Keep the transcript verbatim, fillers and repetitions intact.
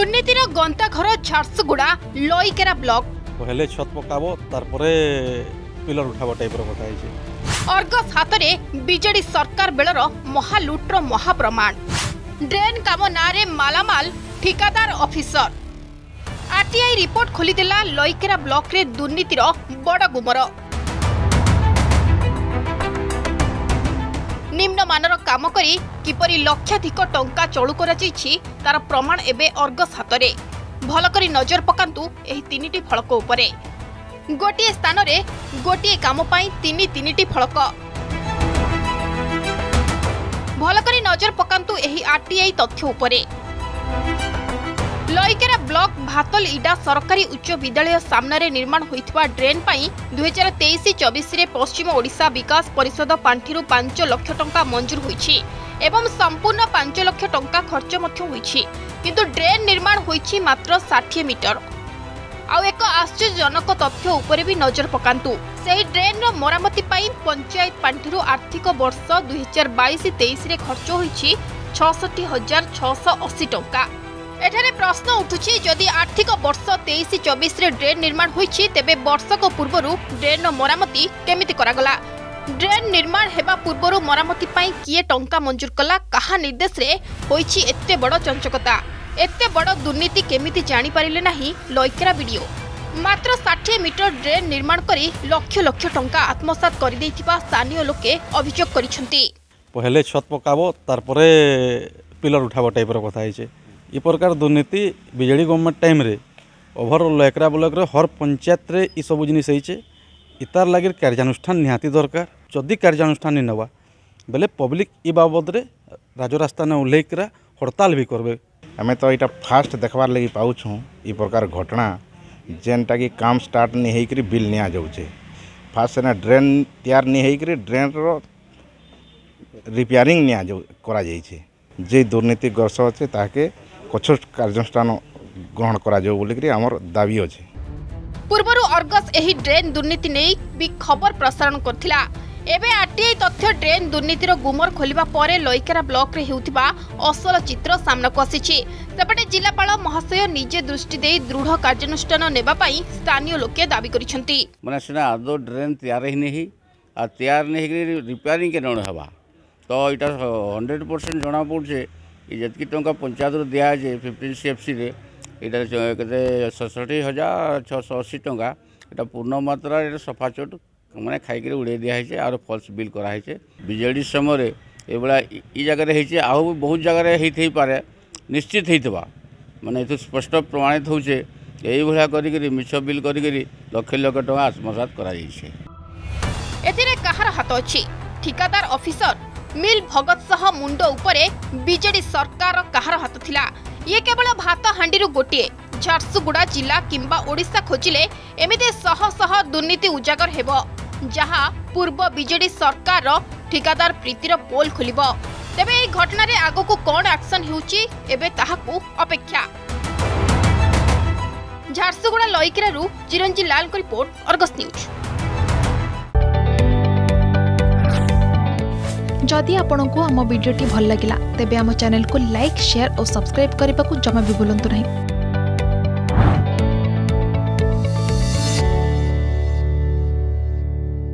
दुर्नीतिर गंता घर झारसुगुड़ा लईकेरा ब्लॉक पहले छत पकाबो तारपरे पिलर उठाबो टाइप रो कथा है। अर्गस हाथ में बीजेडी सरकार बेलर महालुट्र महाप्रमाण ड्रेन काम नारे मालामाल ठिकादार ऑफिसर आरटीआई रिपोर्ट खोलीदेला लईकेरा ब्लॉक रे दुर्नीतिर बड़ गुमर। निम्नमानर काम करी किपरि लक्षाधिक टंका चलू करा जाइछि तार प्रमाण एबे अर्गस हाथ में। भलकरी नजर पकांतु एही तीनिटी फलक उपरे गोटिए स्थान रे गोटिए काम पाई तीनी तीनिटी फलक। भलकरी नजर पकांतु एही आरटीआई तथ्य उपरे। लईकेरा ब्लॉक भातल इडा सरकारी उच्च विद्यालय सामने निर्माण होइथिबा ड्रेन पाई दुई हजार तेईस चौबीस रे पश्चिम ओडिशा विकास परिषद पांठिरु पांच लाख टंका मंजूर होइछि एवं संपूर्ण पांच लाख टंका खर्च मध्य होइछि किंतु ड्रेन निर्माण होइछि मात्र साठ मीटर। आउ एक आश्चर्यजनक तथ्य उपरे भी नजर पकांतु सेही ड्रेन रो मरामती पाई पंचायत पांठिरु आर्थिक वर्ष दुई हजार बाईस तेईस रे खर्च होइछि छियासठ हजार छह सौ अस्सी टंका। एठारे प्रश्न उठुछि जदि आर्थिक वर्ष तेईस चौबीस रे ड्रेन निर्माण होइछि तेबे वर्षक पूर्वरु ड्रेन मरामती केमिति करागला। ड्रेन निर्माण हेबा पूर्वरु मरामती पाई किए टंका मंजूर कला कहा निर्देश रे होइछि एते बड़ चंचकता एते बड़ दुर्नीति केमिति जानि पारिले नाही लईकेरा वीडियो। मात्र साठ मीटर ड्रेन निर्माण करी लक्ष लक्ष टंका आत्मसात करि दैथिबा स्थानीय लोके अभियोग करिसंती। पहले छत पकाबो तारपरे पिलर उठाबो टाइप रो कथा है। ई प्रकार दुर्नीति बीजेडी गवर्नमेंट टाइम रे ओवरऑल लईकेरा ब्लॉक रे हर पंचायत रे ई सब जिनिस होइछे। इतार लागि कार्यानुष्ठान निहाती दरकार। जदि कार्यानुष्ठान नहीं नवा बेले पब्लिक ई बाबद रे राजरास्ता ने उल्लेखरा हड़ताल भी करबे। हमें तो यहाँ फास्ट देखबार लगी पाऊँ ई प्रकार घटना जेनटा कि काम स्टार्ट नहीं होकर बिल नि जाऊे फास्ट से ड्रेन तैयार नहीं होकर ड्रेन रो रिपेयरिंग नि करा जाइए जे दुर्नीति ग्रस्त अच्छे ताके कठोर कार्यानुष्ठान ग्रहण करा जाऊ बोलिकरी हमर दाबी अच्छे। पूर्वरु अर्गस एही ड्रेन दुर्नीति नहीं भी खबर प्रसारण करथिला। एबे आरटीआई तथ्य ड्रेन दुर्नीतिर गुमर खोलिबा परे लईकेरा ब्लॉक रे हेउथिबा असल चित्र सामना को आसीछि। सेपटे जिलापाल महाशय निजे दृष्टि दे दृढ़ कार्यानुष्ठान नेबा पई स्थानीय लोके दाबी करिसंती। माने सिना आदो ड्रेन तैयार ही नहीं आ तैयार नहीं कि रिपेयरिंग के न हवा तो इटा हंड्रेड परसेंट जना पड़े जतकी टंका पंचायत दिया जाए फिफ्टीन सीएफसी रे इटा केते सड़सठ हजार छः सौ अशी टंका इटा पूर्ण मात्रा सफा चोट मैंने खाई उड़े दिखाई और फल्स बिल कराई बीजेडी समय ये जगह आउ बहुत जगह हो पारे निश्चित होता माने ये स्पष्ट प्रमाणित होचे यही भाया करी मिछ बिल करी लक्ष लक्ष टंका आत्मसात करा एथिरे कहार हाथ अछि ठिकादार ऑफिसर मिल भगत सह मुंड उपरे बीजेडी सरकार कहार हाथ थिला। ये केवल भात हांडीरु गोटिए झारसुगुड़ा जिला किंबा ओडिशा खोजिले एमिते शह शह दुर्नीति उजागर हेबो जहाँ पूर्व बीजेडी सरकार ठिकादार प्रीतिर पोल खोलिबो। तेबे एई घटना रे आगो को कोन एक्शन हेउची एबे ताहाकू अपेक्षा। झारसुगुड़ा लईकेरारु चिरंजी लाल को रिपोर्ट अर्गस न्यूज। जदि आपंक आम भिडी भल लगा तेब आम चैनल को लाइक शेयर और सब्सक्राइब करने को जमा भी भूलु नहीं।